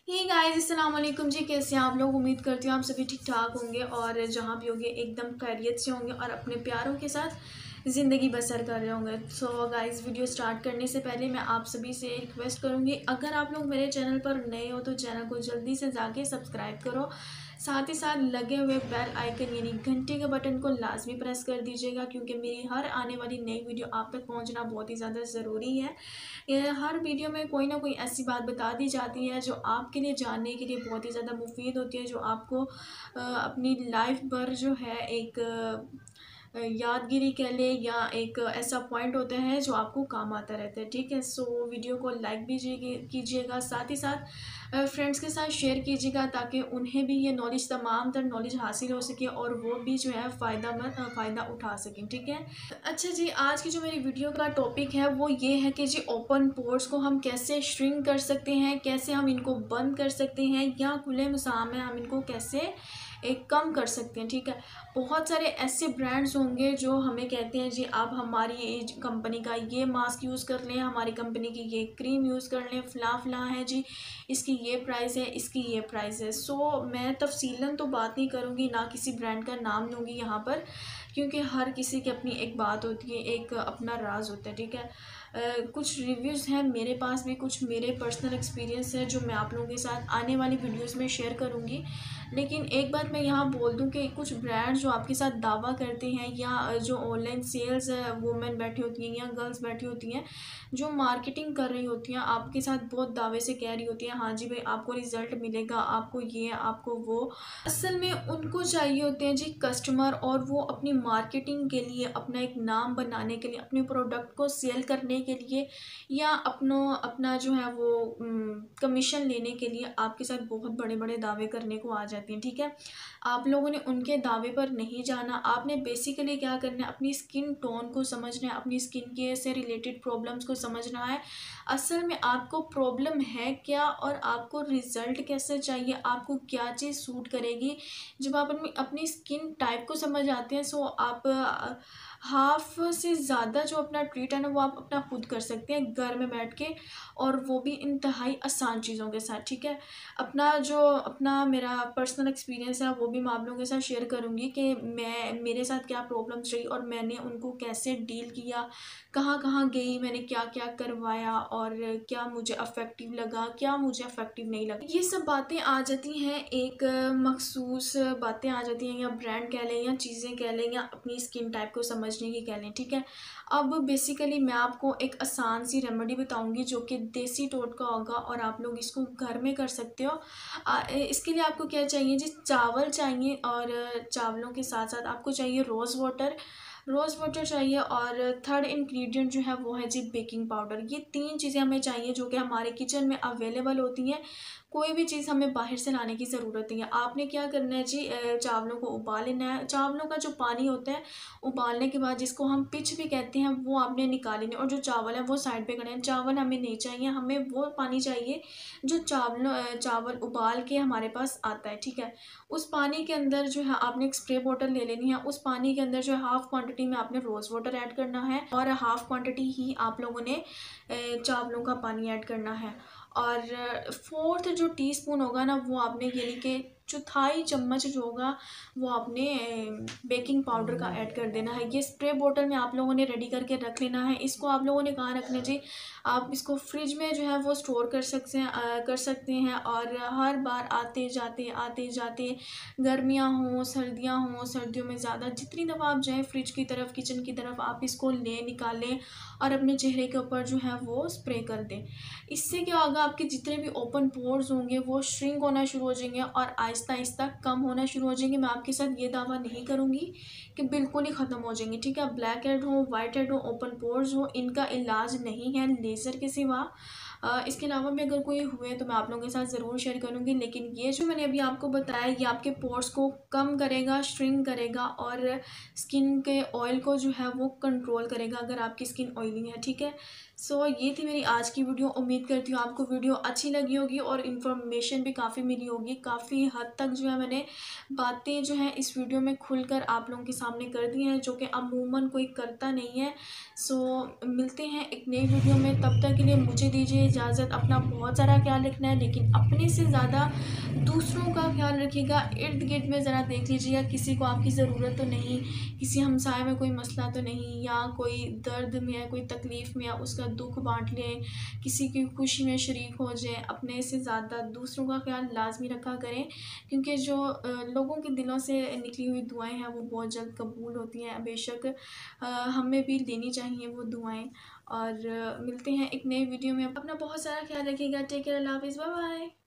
Hey guys, अस्सलाम वालेकुम जी। कैसे हैं आप लोग? उम्मीद करती हूँ आप सभी ठीक ठाक होंगे और जहाँ भी होंगे एकदम खैरियत से होंगे और अपने प्यारों के साथ ज़िंदगी बसर कर रहे होंगे। सो गाइस, वीडियो स्टार्ट करने से पहले मैं आप सभी से रिक्वेस्ट करूँगी, अगर आप लोग मेरे चैनल पर नए हो तो चैनल को जल्दी से जाके सब्सक्राइब करो। साथ ही साथ लगे हुए बेल आइकन यानी घंटे के बटन को लाजमी प्रेस कर दीजिएगा, क्योंकि मेरी हर आने वाली नई वीडियो आप तक पहुंचना बहुत ही ज़्यादा ज़रूरी है। हर वीडियो में कोई ना कोई ऐसी बात बता दी जाती है जो आपके लिए जानने के लिए बहुत ही ज़्यादा मुफीद होती है, जो आपको अपनी लाइफ पर जो है एक यादगिरी कह ले या एक ऐसा पॉइंट होता है जो आपको काम आता रहता है। ठीक है, सो वीडियो को लाइक भी कीजिएगा, साथ ही साथ फ्रेंड्स के साथ शेयर कीजिएगा ताकि उन्हें भी ये नॉलेज, तमाम तर नॉलेज हासिल हो सके और वो भी जो है फ़ायदा उठा सकें। ठीक है। अच्छा जी, आज की जो मेरी वीडियो का टॉपिक है वो ये है कि जी ओपन पोर्स को हम कैसे श्रिंक कर सकते हैं, कैसे हम इनको बंद कर सकते हैं, या खुले मुसाम में हम इनको कैसे एक कम कर सकते हैं। ठीक है, बहुत सारे ऐसे ब्रांड्स होंगे जो हमें कहते हैं जी आप हमारी कंपनी का ये मास्क यूज़ कर लें, हमारी कंपनी की ये क्रीम यूज़ कर लें, फ़लाँ है जी, इसकी ये प्राइस है, इसकी ये प्राइस है। सो मैं तफसीलन तो बात नहीं करूँगी, ना किसी ब्रांड का नाम लूँगी यहाँ पर, क्योंकि हर किसी की अपनी एक बात होती है, एक अपना राज होता है। ठीक है, कुछ रिव्यूज़ हैं मेरे पास भी, कुछ मेरे पर्सनल एक्सपीरियंस है जो मैं आप लोगों के साथ आने वाली वीडियोस में शेयर करूंगी। लेकिन एक बात मैं यहाँ बोल दूं कि कुछ ब्रांड्स जो आपके साथ दावा करते हैं, या जो ऑनलाइन सेल्स वुमेन बैठी होती हैं या गर्ल्स बैठी होती हैं जो मार्केटिंग कर रही होती हैं, आपके साथ बहुत दावे से कह रही होती हैं हाँ जी भाई आपको रिज़ल्ट मिलेगा, आपको ये आपको वो। असल में उनको चाहिए होते हैं जी कस्टमर, और वो अपनी मार्केटिंग के लिए, अपना एक नाम बनाने के लिए, अपने प्रोडक्ट को सेल करने के लिए, या अपना जो है वो कमीशन लेने के लिए आपके साथ बहुत बड़े बड़े दावे करने को आ जाती हैं। ठीक है, आप लोगों ने उनके दावे पर नहीं जाना। आपने बेसिकली क्या करना है, अपनी स्किन टोन को समझना है, अपनी स्किन के से रिलेटेड प्रॉब्लम्स को समझना है। असल में आपको प्रॉब्लम है क्या और आपको रिज़ल्ट कैसे चाहिए, आपको क्या चीज़ सूट करेगी। जब आप अपनी स्किन टाइप को समझ आते हैं, सो आप हाफ से ज़्यादा जो अपना ट्रीट है ना वो आप अपना खुद कर सकते हैं घर में बैठ के, और वो भी इंतहाई आसान चीज़ों के साथ। ठीक है, अपना मेरा पर्सनल एक्सपीरियंस है वो भी मैं आप लोगों के साथ शेयर करूँगी कि मेरे साथ क्या प्रॉब्लम्स रही और मैंने उनको कैसे डील किया, कहाँ कहाँ गई, मैंने क्या क्या करवाया और क्या मुझे अफेक्टिव लगा, क्या मुझे अफेक्टिव नहीं लगा। ये सब बातें आ जाती हैं, एक मखसूस बातें आ जाती हैं, या ब्रांड कह लें या चीज़ें कह लें या अपनी स्किन टाइप को समझने की कह लें। ठीक है, अब बेसिकली मैं आपको एक आसान सी रेमेडी बताऊंगी जो कि देसी टोटका होगा और आप लोग इसको घर में कर सकते हो। इसके लिए आपको क्या चाहिए जी, चावल चाहिए, और चावलों के साथ साथ आपको चाहिए रोज़ वाटर चाहिए, और थर्ड इंग्रेडिएंट जो है वो है जी बेकिंग पाउडर। ये तीन चीज़ें हमें चाहिए जो कि हमारे किचन में अवेलेबल होती हैं। कोई भी चीज़ हमें बाहर से लाने की ज़रूरत नहीं है। आपने क्या करना है जी, चावलों को उबाल लेना है। चावलों का जो पानी होता है उबालने के बाद, जिसको हम पिच भी कहते हैं, वो आपने निकाल लेना, और जो चावल है वो साइड पे करना है। चावल हमें नहीं चाहिए, हमें वो पानी चाहिए जो चावल उबाल के हमारे पास आता है। ठीक है, उस पानी के अंदर जो है आपने एक स्प्रे बॉटल ले लेनी है। उस पानी के अंदर जो है हाफ क्वांटिटी में आपने रोज़ वाटर ऐड करना है, और हाफ क्वांटिटी ही आप लोगों ने चावलों का पानी ऐड करना है। और फोर्थ जो टीस्पून होगा ना वो आपने, यानी कि चौथाई चम्मच जो होगा वो आपने बेकिंग पाउडर का ऐड कर देना है। ये स्प्रे बोतल में आप लोगों ने रेडी करके रख लेना है। इसको आप लोगों ने कहाँ रखना जी, आप इसको फ्रिज में जो है वो स्टोर कर सकते हैं, और हर बार आते जाते गर्मियाँ हों सर्दियों में ज़्यादा जितनी दफ़ा आप जाएँ फ्रिज की तरफ, किचन की तरफ, आप इसको निकालें और अपने चेहरे के ऊपर जो है वो स्प्रे कर दें। इससे क्या होगा, आपके जितने भी ओपन पोर्स होंगे वो श्रिंक होना शुरू हो जाएंगे और आहिस्ता आहिस्ता कम होना शुरू हो जाएंगे। मैं आपके साथ ये दावा नहीं करूँगी कि बिल्कुल ही ख़त्म हो जाएंगे। ठीक है, ब्लैक हेड हो, वाइट हेड हो, ओपन पोर्स हो, इनका इलाज नहीं है लेज़र के सिवा। इसके अलावा भी अगर कोई हुए तो मैं आप लोगों के साथ ज़रूर शेयर करूँगी, लेकिन ये जो मैंने अभी आपको बताया ये आपके पोर्स को कम करेगा, श्रिंक करेगा, और स्किन के ऑयल को जो है वो कंट्रोल करेगा अगर आपकी स्किन ऑयली है। ठीक है, सो ये थी मेरी आज की वीडियो। उम्मीद करती हूँ आपको वीडियो अच्छी लगी होगी और इन्फॉर्मेशन भी काफ़ी मिली होगी। काफ़ी हद तक जो है मैंने बातें जो हैं इस वीडियो में खुलकर आप लोगों के सामने कर दी हैं, जो कि अमूमन कोई करता नहीं है। सो मिलते हैं एक नई वीडियो में, तब तक के लिए मुझे दीजिए इजाज़त। अपना बहुत ज़्यादा ख्याल रखना है, लेकिन अपने से ज़्यादा दूसरों का ख्याल रखिएगा। इर्द गिर्द में ज़रा देख लीजिएगा किसी को आपकी ज़रूरत तो नहीं, किसी हमसाए में कोई मसला तो नहीं, या कोई दर्द में है, कोई तकलीफ़ में है, उसका दुख बांट लें, किसी की खुशी में शरीक हो जाएं। अपने से ज़्यादा दूसरों का ख्याल लाजमी रखा करें, क्योंकि जो लोगों के दिलों से निकली हुई दुआएं हैं वो बहुत जल्द कबूल होती हैं। बेशक हमें भी लेनी चाहिए वो दुआएं। और मिलते हैं एक नई वीडियो में। अपना बहुत सारा ख्याल रखिएगा। टेक केयर, अल्लाह हाफिज़, बाय बाय।